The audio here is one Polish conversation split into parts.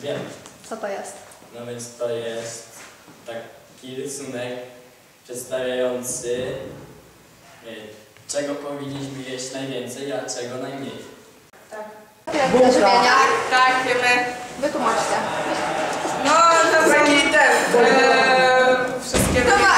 Wiem. Co to jest? No więc to jest taki rysunek przedstawiający, czego powinniśmy jeść najwięcej, a czego najmniej. Tak. Żywienia. Tak, wiemy. Wytłumaczcie. No, to taki ten. Wszystkie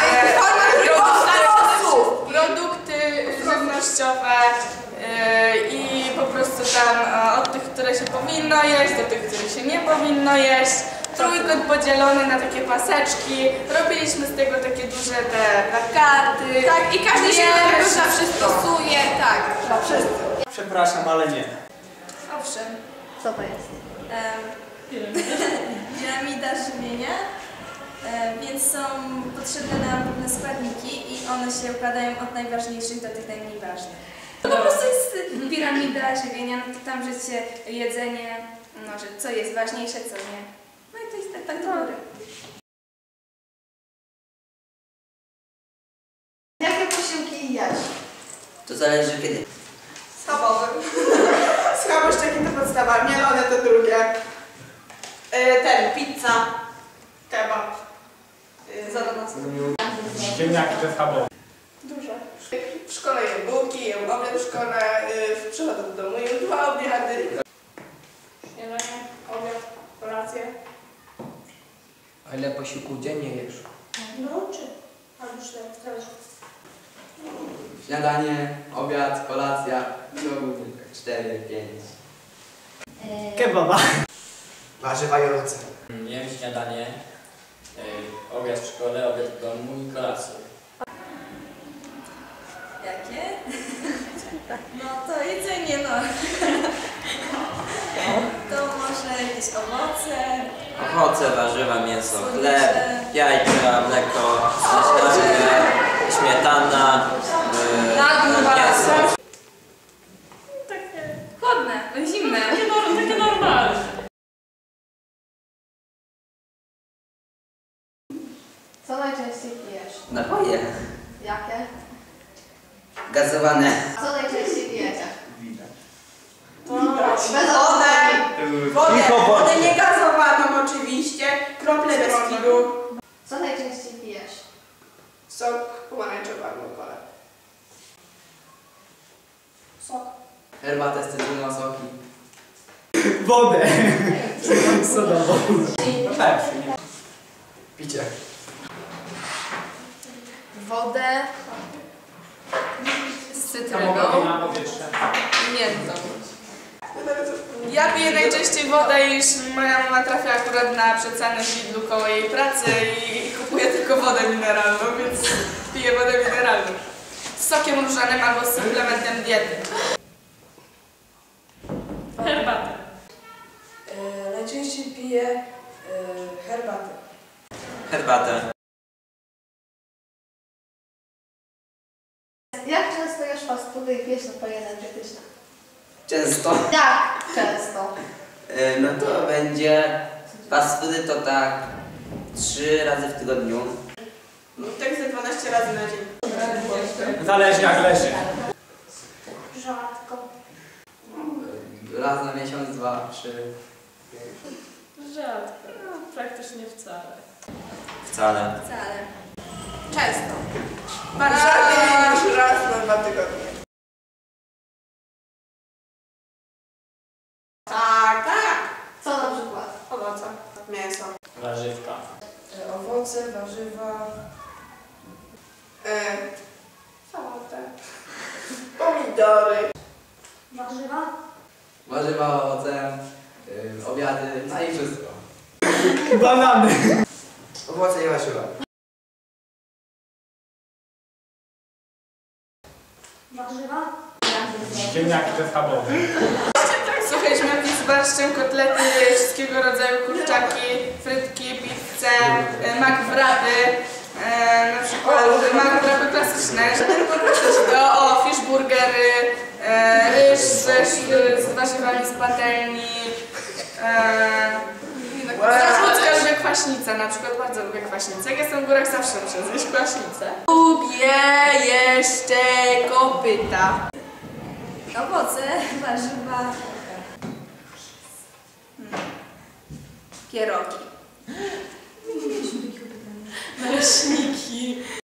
produkty żywnościowe i po prostu tam od tych, które się powinno jeść, do tych, których się nie powinno jeść. Trójkąt podzielony na takie paseczki. Robiliśmy z tego takie duże te plakaty. Tak, i każdy się do tego zawsze stosuje. Tak. Dla wszystkich. Przepraszam, ale nie. Owszem. Co to jest? Piramida żywienia, więc są potrzebne nam pewne składniki i one się układają od najważniejszych do tych najmniej ważnych. To po prostu jest piramida żywienia, no to tam życie, jedzenie, no, że co jest ważniejsze, co nie. No i to jest tak do góry. Jakie posiłki jesz? To zależy kiedy. Schabowy. Schaboszczeki to podstawa, mielone to drugie. Pizza. Kebab. Z ananasem. Ziemniaki to schabowe. Dużo. W szkole jem bułki, jem obiad w szkole, przychodzę do domu, jem 2 obiady. Śniadanie, obiad, kolację. A ile posiłków dziennie jesz? No czy? Albo 4, zależy. Śniadanie, obiad, kolacja, no ogólnie 4, 5. Kebaba. Warzywa i owoce. Jem śniadanie, obiad w szkole, obiad w domu i kolację. Jakie? No to jedzenie, no. To może jakieś owoce. Owoce, warzywa, mięso, chleb, jajka, mleko, nasienkę, śmietana, mięso. Takie chłodne, zimne. Takie normalne. Co najczęściej pijesz? Napoje. Jakie? Gazowane. Co najczęściej pijecie? Wodę niegazowaną oczywiście, krople bez kidu. Co najczęściej pijesz? Sok pomarańczowy albo kolę. Sok. Herbatę z cytryną, soki. Wodę. Sodową. Pepsi. Picie. Wodę z cytryną. Na powietrze. Miętą. Ja piję najczęściej wodę, iż moja mama trafia akurat na przecenę w Lidlu koło jej pracy i kupuje tylko wodę mineralną, więc piję wodę mineralną. Z sokiem różanym albo z suplementem diety. Herbatę. Najczęściej piję herbatę. Herbatę. Jak często jesz fast foody i pijesz napoje energetyczne? Często. Jak często? No to będzie fast foody to tak 3 razy w tygodniu. No, tak ze 12 razy na dzień. Zależy jak leży. Rzadko. Raz na miesiąc, 2, 3. Rzadko, praktycznie wcale. Wcale. Wcale. Często. Rzadziej niż raz na 2 tygodnie. Tak, tak. Co na przykład? Owoce, mięso. Warzywka. Owoce, warzywa. Sałatę. Pomidory. Warzywa? Warzywa, owoce, obiady, no i wszystko. Banany. Owoce i warzywa. Warzywa? Ziemniaki to schabowe. Słuchaliśmy jakieś z barszczem, kotlety, wszystkiego rodzaju kurczaki, frytki, pizzę, McWrapy, na przykład McWrapy klasyczne, fish burgery, ryż z warzywami z patelni. Łódzka lubię kwaśnicę, na przykład bardzo lubię kwaśnicę. Jak jestem w górach, zawsze muszę zjeść kwaśnicę. Lubię jeszcze kopyta. Owoce, warzywa. Pierogi. Naleśniki.